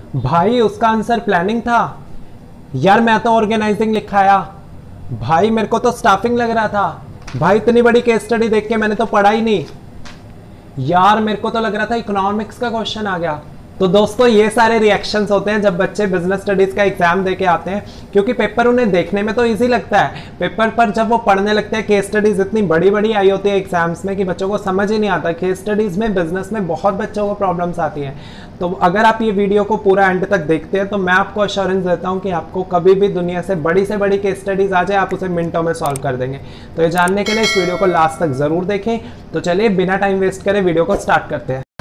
भाई उसका answer planning था यार, मैं तो ऑर्गेनाइजिंग लिखाया। भाई मेरे को तो स्टाफिंग लग रहा था। भाई इतनी बड़ी केस स्टडी देख के मैंने तो पढ़ा ही नहीं यार, मेरे को तो लग रहा था इकोनॉमिक्स का क्वेश्चन आ गया। तो दोस्तों ये सारे रिएक्शंस होते हैं जब बच्चे बिजनेस स्टडीज का एग्जाम देके आते हैं, क्योंकि पेपर उन्हें देखने में तो इजी लगता है, पेपर पर जब वो पढ़ने लगते हैं केस स्टडीज इतनी बड़ी बड़ी आई होती है एग्जाम्स में कि बच्चों को समझ ही नहीं आता। केस स्टडीज में बिजनेस में बहुत बच्चों को प्रॉब्लम्स आती हैं। तो अगर आप ये वीडियो को पूरा एंड तक देखते हैं तो मैं आपको अश्योरेंस देता हूं कि आपको कभी भी दुनिया से बड़ी केस स्टडीज आ जाए आप उसे मिनटों में सॉल्व कर देंगे। तो ये जानने के लिए इस वीडियो को लास्ट तक जरूर देखें। तो चलिए बिना टाइम वेस्ट करे वीडियो को स्टार्ट करते हैं।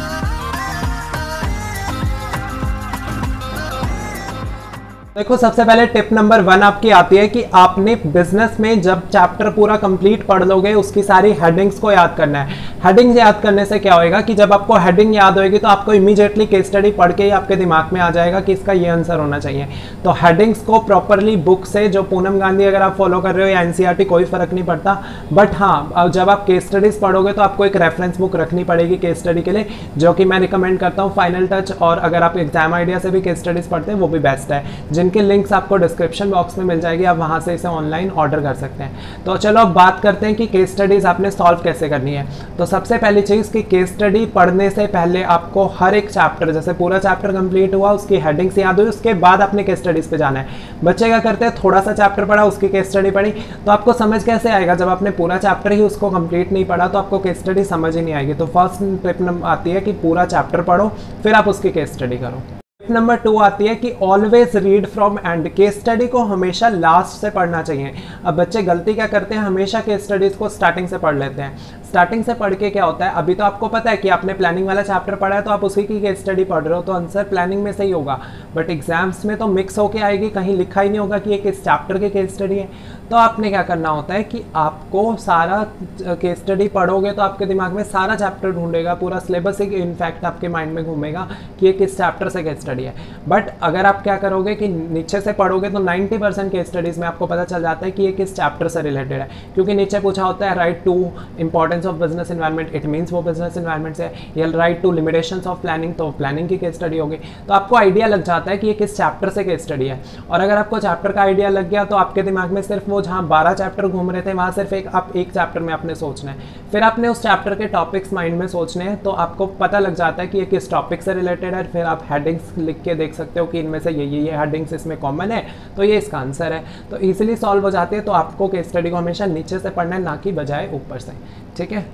देखो सबसे पहले टिप नंबर 1 आपकी आती है कि आपने बिजनेस में जब चैप्टर पूरा कंप्लीट पढ़ लोगे उसकी सारी हेडिंग्स को याद करना है। हेडिंग्स याद करने से क्या होएगा कि जब आपको हेडिंग याद होएगी तो आपको इमीडिएटली केस स्टडी पढ़ के ही आपके दिमाग में आ जाएगा कि इसका ये आंसर होना चाहिए। तो हेडिंग्स को प्रॉपरली बुक से, जो पूनम गांधी अगर आप फॉलो कर रहे हो या एनसीईआरटी, कोई फर्क नहीं पड़ता, बट हाँ जब आप केस स्टडीज पढ़ोगे तो आपको एक रेफरेंस बुक रखनी पड़ेगी केस स्टडी के लिए, जो कि मैं रिकमेंड करता हूँ फाइनल टच। और अगर आप एग्जाम आइडिया से भी केस स्टडीज पढ़ते हैं वो भी बेस्ट है, जिनके लिंक्स आपको डिस्क्रिप्शन बॉक्स में मिल जाएगी, आप वहां से इसे ऑनलाइन ऑर्डर कर सकते हैं। तो चलो अब बात करते हैं कि केस स्टडीज आपने सॉल्व कैसे करनी है। तो सबसे पहली चीज कि केस स्टडी पढ़ने से पहले आपको हर एक चैप्टर, जैसे पूरा चैप्टर कंप्लीट हुआ उसकी हेडिंग्स याद हुई, उसके बाद आपने केस स्टडीज पे जाना है। बच्चे क्या करते हैं, थोड़ा सा चैप्टर पढ़ा उसकी केस स्टडी पढ़ी, तो आपको समझ कैसे आएगा जब आपने पूरा चैप्टर ही उसको कंप्लीट नहीं पढ़ा, तो आपको केस स्टडी समझ ही नहीं आएगी। तो फर्स्ट टिप आती है कि पूरा चैप्टर पढ़ो फिर आप उसकी केस स्टडी करो। नंबर 2 आती है कि always read from end. Case study को हमेशा लास्ट से पढ़ना चाहिए। अब बच्चे गलती क्या करते हैं, हमेशा केस स्टडीज को स्टार्टिंग से पढ़ लेते हैं। स्टार्टिंग से पढ़ के क्या होता है, अभी तो आपको पता है कि आपने प्लानिंग वाला चैप्टर पढ़ा है तो आप उसी की केस स्टडी पढ़ रहे हो, तो आंसर प्लानिंग में से ही होगा। बट एग्जाम्स में तो मिक्स होके आएगी, कहीं लिखा ही नहीं होगा कि ये किस चैप्टर की केस स्टडी है। तो आपने क्या करना होता है कि आपको सारा केस स्टडी पढ़ोगे तो आपके दिमाग में सारा चैप्टर ढूंढेगा, पूरा सिलेबस ही इनफैक्ट आपके माइंड में घूमेगा कि ये किस चैप्टर से केस स्टडी है। बट अगर आप क्या करोगे कि नीचे से पढ़ोगे तो 90% केस स्टडीज में आपको पता चल जाता है कि ये किस चैप्टर से रिलेटेड है, क्योंकि नीचे पूछा होता है write to importance of business environment, it means वो बिजनेस एनवायरनमेंट से, या write to limitations of planning, तो प्लानिंग की केस स्टडी होगी। तो आपको आइडिया लग जाता है कि ये किस चैप्टर से केस स्टडी है। और अगर आपको चैप्टर का आइडिया लग गया तो आपके दिमाग में सिर्फ वो जहाँ 12 चैप्टर घूम रहे थे वहाँ सिर्फ एक चैप्टर में आपने सोचना है, फिर आपने उस चैप्टर के टॉपिक्स माइंड में सोचने हैं, तो आपको पता लग जाता है कि ये किस टॉपिक से रिलेटेड है। फिर आप हेडिंग्स लिख के देख सकते हो कि इनमें से ये हेडिंग्स इसमें कॉमन है, तो ये इसका आंसर है। तो इजीली सॉल्व हो जाती है। तो आपको केस स्टडी को हमेशा नीचे से पढ़ना है, ना कि बजाय ऊपर से। ठीक है।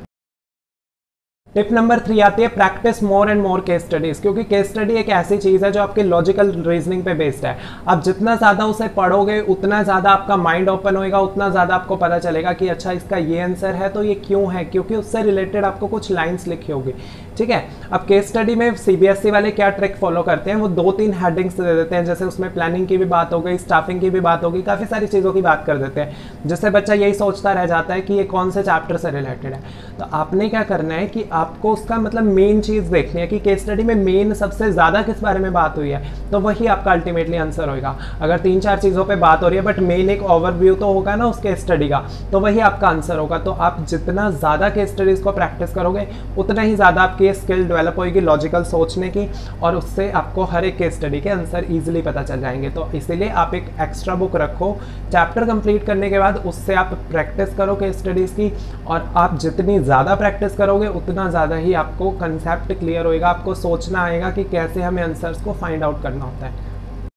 टिप नंबर 3 आती है practice more and more case studies, क्योंकि केस स्टडी एक ऐसी चीज़ है जो आपके लॉजिकल रीजनिंग पे बेस्ड है। आप जितना ज़्यादा उसे पढ़ोगे उतना ज़्यादा आपका माइंड ओपन होएगा, उतना ज़्यादा आपको पता चलेगा कि अच्छा इसका ये आंसर है तो ये क्यों है, क्योंकि उससे रिलेटेड आपको कुछ लाइन्स लिखी होगी। ठीक है। अब केस स्टडी में सीबीएसई वाले क्या ट्रिक फॉलो करते हैं, वो 2-3 हेडिंग्स दे देते हैं, जैसे उसमें प्लानिंग की भी बात हो गई, स्टाफिंग की भी बात होगी, काफ़ी सारी चीज़ों की बात कर देते हैं, जिससे बच्चा यही सोचता रह जाता है कि ये कौन से चैप्टर से रिलेटेड है। तो आपने क्या करना है कि आपको उसका मतलब मेन चीज़ देखनी है कि केस स्टडी में मेन सबसे ज़्यादा किस बारे में बात हुई है, तो वही आपका अल्टीमेटली आंसर होगा। अगर 3-4 चीज़ों पे बात हो रही है बट मेन एक ओवरव्यू तो होगा ना उस केस स्टडी का, तो वही आपका आंसर होगा। तो आप जितना ज़्यादा केस स्टडीज़ को प्रैक्टिस करोगे उतना ही ज़्यादा आपकी स्किल डेवलप होगी लॉजिकल सोचने की, और उससे आपको हर एक केस स्टडी के आंसर ईजिली पता चल जाएंगे। तो इसीलिए आप एक एक्स्ट्रा बुक रखो, चैप्टर कंप्लीट करने के बाद उससे आप प्रैक्टिस करो केस स्टडीज़ की, और आप जितनी ज़्यादा प्रैक्टिस करोगे उतना ज़्यादा ही आपको कंसेप्ट क्लियर होएगा, आपको सोचना आएगा कि कैसे हमें आंसर्स को फाइंड आउट करना होता है।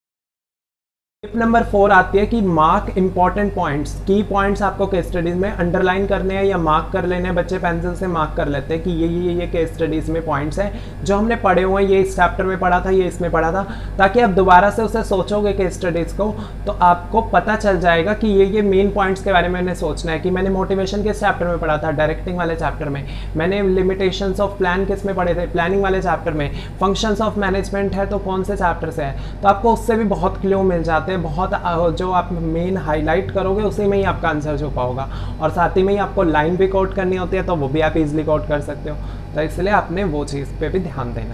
टिप नंबर 4 आती है कि mark important points. Key points आपको केस स्टडीज में अंडरलाइन करने हैं या मार्क कर लेने हैं। बच्चे पेंसिल से मार्क कर लेते हैं कि ये केस स्टडीज में पॉइंट्स हैं जो हमने पढ़े हुए हैं, ये इस चैप्टर में पढ़ा था, ये इसमें पढ़ा था, ताकि आप दोबारा से उसे सोचोगे केस स्टडीज को तो आपको पता चल जाएगा कि ये मेन पॉइंट्स के बारे में मैंने सोचना है। कि मैंने मोटिवेशन किस चैप्टर में पढ़ा था, डायरेक्टिंग वाले चैप्टर में। मैंने लिमिटेशंस ऑफ प्लान किस में पढ़े थे, प्लानिंग वाले चैप्टर में। फंक्शंस ऑफ मैनेजमेंट है तो कौन से चैप्टर से है। तो आपको उससे भी बहुत क्लू मिल जाते हैं, बहुत जो आप मेन हाईलाइट करोगे उसी में ही आपका आंसर छुपा होगा। और साथ ही में ही आपको लाइन भी कोट करनी होती है तो वो भी आप इजीली कोट कर सकते हो। तो इसलिए आपने वो चीज़ पे भी ध्यान देना है।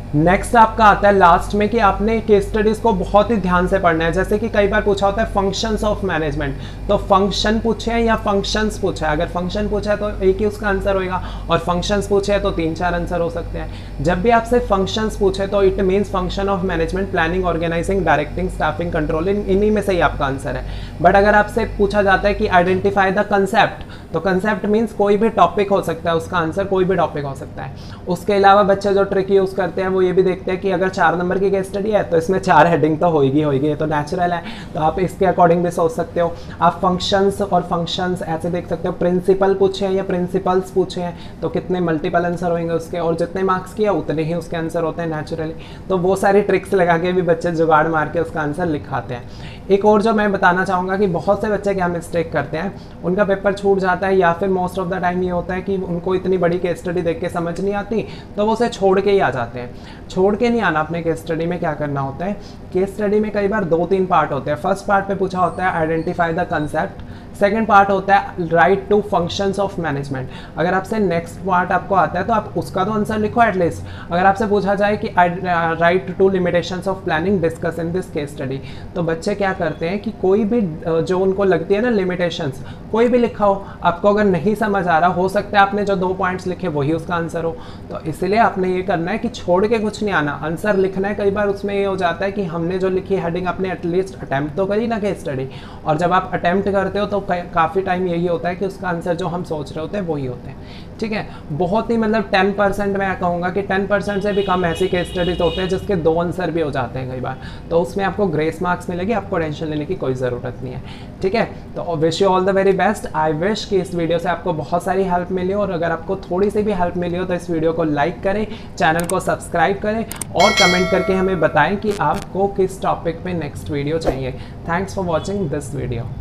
नेक्स्ट आपका आता है लास्ट में कि आपने केस स्टडीज को बहुत ही ध्यान से पढ़ना है। जैसे कि कई बार पूछा होता है फंक्शंस ऑफ मैनेजमेंट, तो फंक्शन पूछे हैं या फंक्शंस पूछा है। अगर फंक्शन पूछा है तो एक ही उसका आंसर होगा, और फंक्शंस पूछे हैं तो 3-4 आंसर हो सकते हैं। जब भी आपसे फंक्शंस पूछे तो it means function of management, planning, organising, directing, staffing, controlling, इन्हीं में से ही आपका आंसर है। बट अगर आपसे पूछा जाता है कि आइडेंटिफाई द कंसेप्ट, तो कंसेप्ट मीन्स कोई भी टॉपिक हो सकता है, उसका आंसर कोई भी टॉपिक हो सकता है। उसके अलावा बच्चे जो ट्रिक यूज़ करते हैं वो ये भी देखते हैं कि अगर 4 नंबर की केस स्टडी है तो इसमें 4 हेडिंग तो होगी, ये तो नेचुरल है, तो आप इसके अकॉर्डिंग भी सोच सकते हो। आप फंक्शंस और फंक्शंस ऐसे देख सकते हो। प्रिंसिपल पूछे हैं या प्रिंसिपल्स पूछे हैं तो कितने मल्टीपल आंसर होंगे उसके, और जितने मार्क्स किया उतने ही उसके आंसर होते हैं नेचुरली। तो वो सारी ट्रिक्स लगा के भी बच्चे जुगाड़ मार के उसका आंसर लिखाते हैं। एक और जो मैं बताना चाहूँगा कि बहुत से बच्चे क्या मिस्टेक करते हैं, उनका पेपर छूट जाता है, या फिर मोस्ट ऑफ द टाइम ये होता है कि उनको इतनी बड़ी केस स्टडी देख के समझ नहीं आती तो वो उसे छोड़ के ही आ जाते हैं। छोड़ के नहीं आना। अपने केस स्टडी में क्या करना होता है, केस स्टडी में कई बार 2-3 पार्ट होते हैं। फर्स्ट पार्ट पे पूछा होता है identify the concept, second part होता है write to functions of management. अगर आपसे नेक्स्ट पार्ट आपको आता है तो आप उसका तो आंसर लिखो एटलीस्ट। अगर आपसे पूछा जाए कि write to limitations of planning discuss in this case study, तो बच्चे क्या करते हैं कि कोई भी जो उनको लगती है ना लिमिटेशंस, कोई भी लिखा हो, आपको अगर नहीं समझ आ रहा, हो सकता है आपने जो 2 पॉइंट्स लिखे वही उसका आंसर हो। तो इसलिए आपने ये करना है कि छोड़ के कुछ नहीं आना, आंसर लिखना है। कई बार उसमें ये हो जाता है कि हमने जो लिखी हेडिंग अपने एटलीस्ट अटैम्प्ट तो करी ना केस स्टडी, और जब आप अटैम्प्ट करते हो तो काफ़ी टाइम यही होता है कि उसका आंसर जो हम सोच रहे होते हैं वही होते हैं। ठीक है, बहुत ही मतलब 10% मैं कहूँगा कि 10% से भी कम ऐसी केस स्टडीज होते हैं जिसके 2 आंसर भी हो जाते हैं कई बार, तो उसमें आपको ग्रेस मार्क्स मिलेगी, आपको टेंशन लेने की कोई ज़रूरत नहीं है। ठीक है, तो wish you all the very best. I wish कि इस वीडियो से आपको बहुत सारी हेल्प मिली हो, और अगर आपको थोड़ी सी भी हेल्प मिली हो तो इस वीडियो को लाइक करें, चैनल को सब्सक्राइब करें, और कमेंट करके हमें बताएं कि आपको किस टॉपिक पे नेक्स्ट वीडियो चाहिए। Thanks for watching this video.